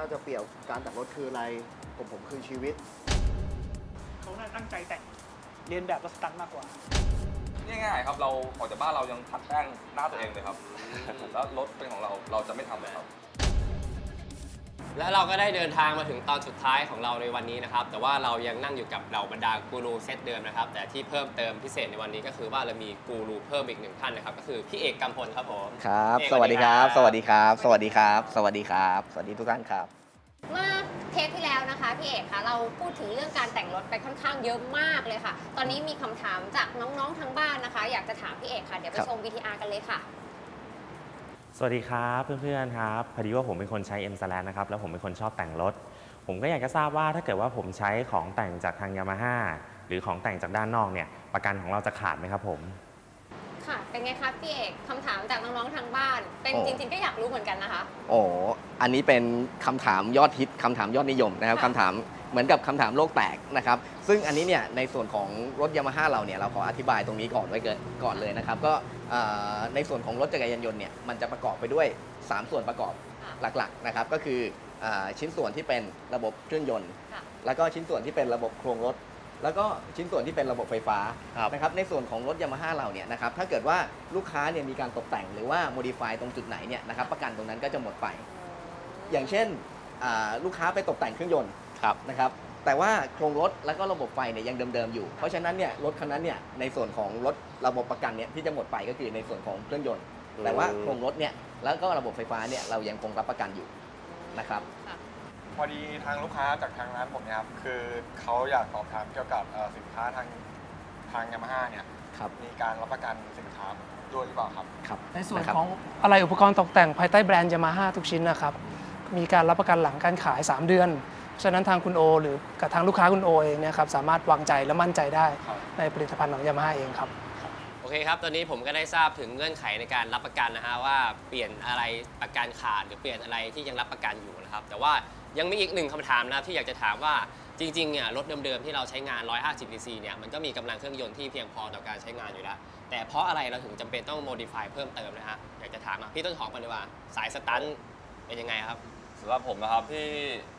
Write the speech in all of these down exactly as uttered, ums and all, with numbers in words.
จะเปรียบการแต่งรถคืออะไรผมผมคือชีวิตเขาน่าตั้งใจแต่งเรียนแบบรถสตันมากกว่าง่ายๆครับเราออกจากบ้านเรายังผัดแป้งหน้าตัวเองเลยครับแล้วรถเป็นของเราเราจะไม่ทำเลยครับแล้วเราก็ได้เดินทางมาถึงตอนสุดท้ายของเราในวันนี้นะครับแต่ว่าเรายังนั่งอยู่กับเหล่าบรรดากูรูเซตเดิมนะครับแต่ที่เพิ่มเติมพิเศษในวันนี้ก็คือว่าเรามีกูรูเพิ่มอีกหนึ่งท่านนะครับก็คือพี่เอกกำพลครับผมครับสวัสดีครับสวัสดีครับสวัสดีครับสวัสดีครับสวัสดีทุกท่านครับเมื่อเทปที่แล้วนะคะพี่เอกคะเราพูดถึงเรื่องการแต่งรถไปค่อนข้างเยอะมากเลยค่ะตอนนี้มีคำถามจากน้องๆทางบ้านนะคะอยากจะถามพี่เอกค่ะเดี๋ยวไปชม วี ที อาร์ กันเลยค่ะสวัสดีครับเพื่อนๆครับพอดีว่าผมเป็นคนใช้ เอ็ม แซลน นะครับแล้วผมเป็นคนชอบแต่งรถผมก็อยากจะทราบว่าถ้าเกิดว่าผมใช้ของแต่งจากทาง ยามาฮ่า หรือของแต่งจากด้านนอกเนี่ยประกันของเราจะขาดไหมครับผมค่ะเป็นไงคะพี่เอกคำถามจากน้องๆทางบ้านเป็นจริงๆก็อยากรู้เหมือนกันนะคะโอ้อันนี้เป็นคำถามยอดฮิตคำถามยอดนิยมนะครับคำถามเหมือนกับคำถามโลกแตกนะครับซึ่งอันนี้เนี่ยในส่วนของรถยามาฮ่าเราเนี่ยเราขออธิบายตรงนี้ก่อนไว้เกิดก่อนเลยนะครับก็ในส่วนของรถจักรยานยนต์เนี่ยมันจะประกอบไปด้วยสามส่วนประกอบหลักๆนะครับก็คือชิ้นส่วนที่เป็นระบบเครื่องยนต์แล้วก็ชิ้นส่วนที่เป็นระบบโครงรถแล้วก็ชิ้นส่วนที่เป็นระบบไฟฟ้านะครับในส่วนของรถยามาฮ่าเราเนี่ยนะครับถ้าเกิดว่าลูกค้าเนี่ยมีการตกแต่งหรือว่าโมดิฟายตรงจุดไหนเนี่ยนะครับประกันตรงนั้นก็จะหมดไปอย่างเช่นลูกค้าไปตกแต่งเครื่องยนต์นะครับแต่ว่าโครงรถแล้วก็ระบบไฟเนี่ยยังเดิมๆอยู่เพราะฉะนั้นเนี่ยรถคันนั้นเนี่ยในส่วนของรถระบบประกันเนี่ยที่จะหมดไปก็คือในส่วนของเครื่องยนต์แต่ว่าโครงรถเนี่ยแล้วก็ระบบไฟฟ้าเนี่ยเรายังคงรับประกันอยู่นะครับพอดีทางลูกค้าจากทางร้านผมเนี่ยครับคือเขาอยากสอบถามเกี่ยวกับสินค้าทางทางยามาฮ่าเนี่ยมีการรับประกันสินค้าด้วยหรือเปล่าครับครับในส่วนของอะไรอุปกรณ์ตกแต่งภายใต้แบรนด์ยามาฮ่าทุกชิ้นนะครับมีการรับประกันหลังการขายสามเดือนฉะนั้นทางคุณโอหรือกับทางลูกค้าคุณโอเองเนี่ยครับสามารถวางใจและมั่นใจได้ในผลิตภัณฑ์ของยามาฮ่าเองครับโอเคครับตอนนี้ผมก็ได้ทราบถึงเงื่อนไขในการรับประกันนะฮะว่าเปลี่ยนอะไรประกันขาดหรือเปลี่ยนอะไรที่ยังรับประกันอยู่นะครับแต่ว่ายังมีอีกหนึ่งคำถามนะที่อยากจะถามว่าจริงๆเนี่ยรถเดิมๆที่เราใช้งานหนึ่งร้อยห้าสิบซีซีเนี่ยมันก็มีกำลังเครื่องยนต์ที่เพียงพอต่อการใช้งานอยู่แล้วแต่เพราะอะไรเราถึงจำเป็นต้องโมดิฟายเพิ่มเติมนะฮะอยากจะถามพี่ต้นหอมกันดีกว่าสายสตันเป็นยังไงครับสำหรับผมนะครับที่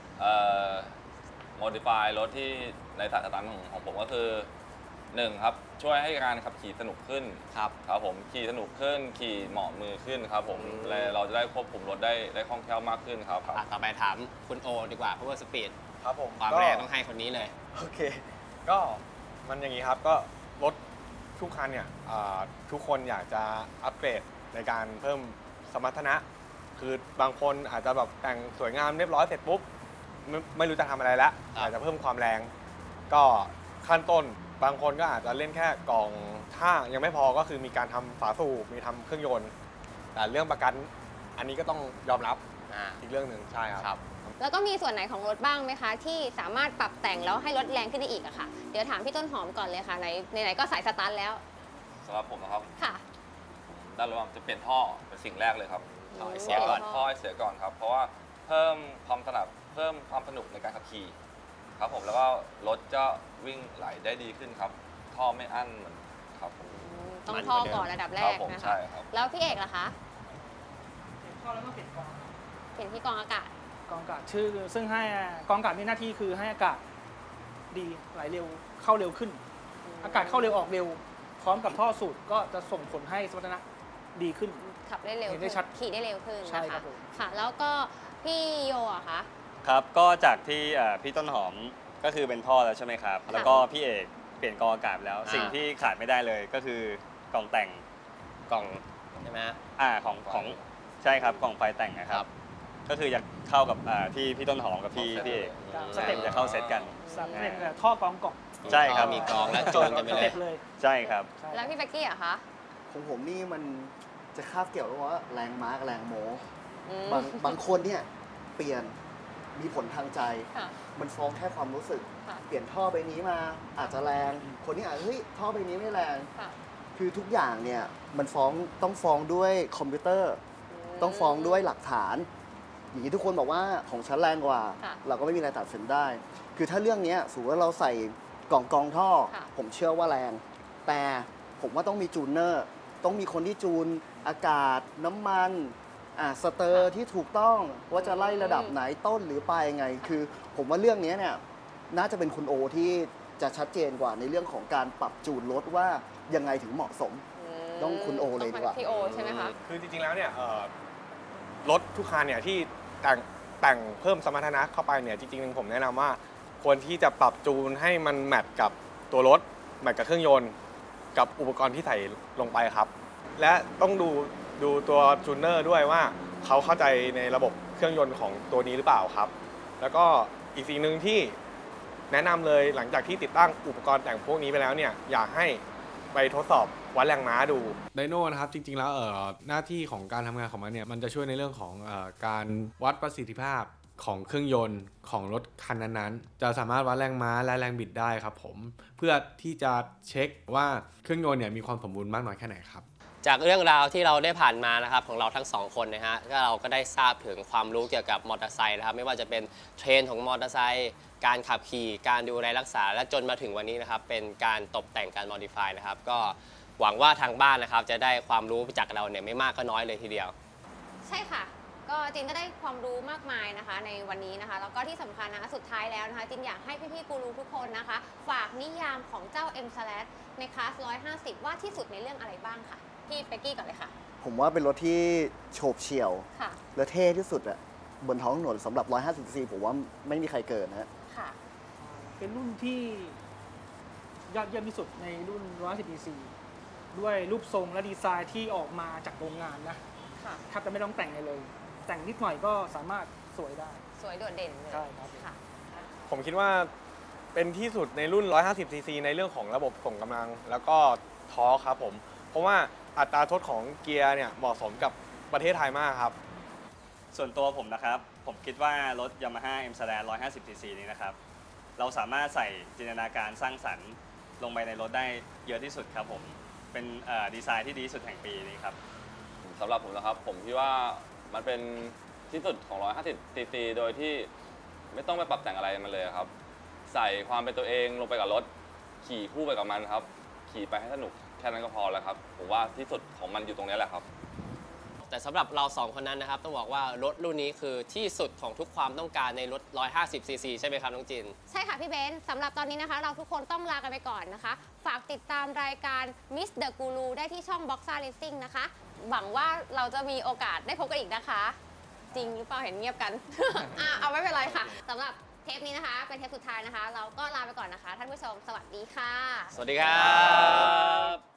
โมดิฟายรถที่ในสายสตันของของผมก็คือหนึ่งครับช่วยให้การขับขี่สนุกขึ้นครับครับผมขี่สนุกขึ้นขี่เหมาะมือขึ้นครับผมและเราจะได้ควบคุมรถได้ได้คล่องแคล่วมากขึ้นครับต่อไปถามคุณโอดีกว่าเพราะว่าสปีดครับผมความแรงต้องให้คนนี้เลยโอเคก็มันอย่างนี้ครับก็รถทุกคันเนี่ยทุกคนอยากจะอัปเกรดในการเพิ่มสมรรถนะคือบางคนอาจจะแบบแต่งสวยงามเรียบร้อยเสร็จปุ๊บไม่ไม่รู้จะทำอะไรแล้วอาจจะเพิ่มความแรงก็ขั้นต้นบางคนก็อาจจะเล่นแค่กล่องถ้ายังไม่พอก็คือมีการทำฝาสูบมีทำเครื่องยนต์แต่เรื่องประกันอันนี้ก็ต้องยอมรับอีกเรื่องหนึ่งใช่ครับแล้วก็มีส่วนไหนของรถบ้างไหมคะที่สามารถปรับแต่งแล้วให้รถแรงขึ้นได้อีกอะค่ะเดี๋ยวถามพี่ต้นหอมก่อนเลยค่ะในไหนๆก็สายสตาร์ทแล้วสำหรับผมนะครับค่ะด้านระหว่างจะเปลี่ยนท่อเป็นสิ่งแรกเลยครับท่อเสียก่อนท่อเสียก่อนครับเพราะว่าเพิ่มความถนัดเพิ่มความสนุกในการขับขี่ครับผมแล้วก็รถจะวิ่งไหลได้ดีขึ้นครับท่อไม่อั้นเหมือนครับผมต้องท่อก่อนระดับแรกนะคะแล้วพี่เอกล่ะคะเปลี่ยนท่อแล้วก็เปลี่ยนกองเปลี่ยนที่กองอากาศกองอากาศชื่อซึ่งให้กองอากาศมีหน้าที่คือให้อากาศดีไหลเร็วเข้าเร็วขึ้นอากาศเข้าเร็วออกเร็วพร้อมกับท่อสูดก็จะส่งผลให้สมรรถนะดีขึ้นขับได้เร็วได้ชัดขี่ได้เร็วขึ้นใช่ครับค่ะแล้วก็พี่โยอะคะครับก็จากที่พี่ต้นหอมก็คือเป็นท่อแล้วใช่ไหมครับแล้วก็พี่เอกเปลี่ยนกองอากาศแล้วสิ่งที่ขาดไม่ได้เลยก็คือกล่องแต่งกล่องใช่ไหมอ่าของของใช่ครับกล่องไฟแต่งนะครับก็คืออยากเข้ากับที่พี่ต้นหอมกับพี่พี่เอกสเต็ปจะเข้าเซตกันสเต็ปท่อกองกล่องใช่ครับมีกองและจูนกันไปเลยใช่ครับแล้วพี่เบกกี้อะคะของผมนี่มันจะคาบเกี่ยวกับว่าแรงม้ากับแรงโม้บางบางคนเนี่ยเปลี่ยนมีผลทางใจมันฟ้องแค่ความรู้สึกเปลี่ยนท่อไปนี้มาอาจจะแรงคนนี้อาจจะเฮ้ยท่อไปนี้ไม่แรงคือทุกอย่างเนี่ยมันฟ้องต้องฟ้องด้วยคอมพิวเตอร์ต้องฟ้องด้วยหลักฐานอย่างนี้ทุกคนบอกว่าของฉันแรงกว่าเราก็ไม่มีอะไรตัดสินได้คือถ้าเรื่องนี้สมมติว่าเราใส่กล่องกองท่อผมเชื่อว่าแรงแต่ผมว่าต้องมีจูนเนอร์ต้องมีคนที่จูนอากาศน้ำมันอ่าสเตอร์ที่ถูกต้องว่าจะไล่ระดับไหนต้นหรือปลายยังไง คือผมว่าเรื่องนี้เนี่ยน่าจะเป็นคุณโอที่จะชัดเจนกว่าในเรื่องของการปรับจูนรถว่ายังไงถึงเหมาะสม ต้องคุณโอเลยดีกว่าพี่โอใช่ไหมคะคือจริงๆแล้วเนี่ยเอ่อรถทุกคันเนี่ยที่แต่งแต่งเพิ่มสมรรถนะเข้าไปเนี่ยจริงๆผมแนะนำว่าควรที่จะปรับจูนให้มันแมทกับตัวรถแมทกับเครื่องยนต์กับอุปกรณ์ที่ใส่ลงไปครับ และต้องดูดูตัวจูนเนอร์ด้วยว่าเขาเข้าใจในระบบเครื่องยนต์ของตัวนี้หรือเปล่าครับ แล้วก็อีกสิ่งหนึ่งที่แนะนำเลยหลังจากที่ติดตั้งอุปกรณ์แต่งพวกนี้ไปแล้วเนี่ยอยากให้ไปทดสอบวัดแรงม้าดูไดโน่นะครับจริงๆแล้วเอ่อหน้าที่ของการทำงานของมันเนี่ยมันจะช่วยในเรื่องของเอ่อการวัดประสิทธิภาพของเครื่องยนต์ของรถคันนั้นๆจะสามารถวัดแรงม้าและแรงบิดได้ครับผมเพื่อที่จะเช็คว่าเครื่องยนต์เนี่ยมีความสมบูรณ์มากน้อยแค่ไหนครับจากเรื่องราวที่เราได้ผ่านมานะครับของเราทั้งสองคนนะฮะก็เราก็ได้ทราบถึงความรู้เกี่ยวกับมอเตอร์ไซค์นะครับไม่ว่าจะเป็นเทรนด์ของมอเตอร์ไซค์การขับขี่การดูแลรักษาและจนมาถึงวันนี้นะครับเป็นการตกแต่งการ modify นะครับก็หวังว่าทางบ้านนะครับจะได้ความรู้จากเราเนี่ยไม่มากก็น้อยเลยทีเดียวใช่ค่ะ ก็จินก็ได้ความรู้มากมายนะคะในวันนี้นะคะแล้วก็ที่สำคัญนะคะสุดท้ายแล้วนะคะจินอยากให้พี่ๆกูรูทุกคนนะคะฝากนิยามของเจ้า M Slash ในคลาสหนึ่งร้อยห้าสิบว่าที่สุดในเรื่องอะไรบ้างค่ะพี่เป๊กกี้ก่อนเลยค่ะผมว่าเป็นรถที่โฉบเฉี่ยวค่ะและเท่ที่สุดอะบนท้องถนนสำหรับหนึ่งร้อยห้าสิบซีซีผมว่าไม่มีใครเกินนะค่ะเป็นรุ่นที่ยอดเยี่ยมที่สุดในรุ่นหนึ่งร้อยห้าสิบซีซีด้วยรูปทรงและดีไซน์ที่ออกมาจากโรงงานนะค่ะแทบจะไม่ต้องแต่งอะไรเลย แต่งนิดหน่อยก็สามารถสวยได้สวยโดดเด่นเลยใช่ครับค่ะผมคิดว่าเป็นที่สุดในรุ่นหนึ่งร้อยห้าสิบซีซีในเรื่องของระบบส่งกำลังแล้วก็ทอร์คครับผมเพราะว่าอัตราทดของเกียร์เนี่ยเหมาะสมกับประเทศไทยมากครับส่วนตัวผมนะครับผมคิดว่ารถ Yamaha M Slash หนึ่งร้อยห้าสิบซีซีนี้นะครับเราสามารถใส่จินตนาการสร้างสรรค์ลงไปในรถได้เยอะที่สุดครับผมเป็นดีไซน์ที่ดีที่สุดแห่งปีนี้ครับสำหรับผมนะครับผมคิดว่ามันเป็นที่สุดของหนึ่งร้อยห้าสิบซีซีโดยที่ไม่ต้องไปปรับแต่งอะไรมันเลยครับใส่ความเป็นตัวเองลงไปกับรถขี่คู่ไปกับมันครับขี่ไปให้สนุกแค่นั้นก็พอแล้วครับผมว่าที่สุดของมันอยู่ตรงนี้แหละครับแต่สำหรับเราสองคนนั้นนะครับต้องบอกว่ารถรุ่นนี้คือที่สุดของทุกความต้องการในรถหนึ่งร้อยห้าสิบซีซีใช่ไหมครับน้องจินใช่ค่ะพี่เบนซ์สำหรับตอนนี้นะคะ เราทุกคนต้องลากันไปก่อนนะคะ ฝากติดตามรายการ Miss The Guru ได้ที่ช่อง Boxa Racing นะคะ หวังว่าเราจะมีโอกาสได้พบกันอีกนะคะ จริงหรือเปล่าเห็นเงียบกัน อ่ะเอาไม่เป็นไรค่ะสำหรับเทปนี้นะคะ เป็นเทปสุดท้ายนะคะ เราก็ลาไปก่อนนะคะ ท่านผู้ชมสวัสดีค่ะสวัสดีครับ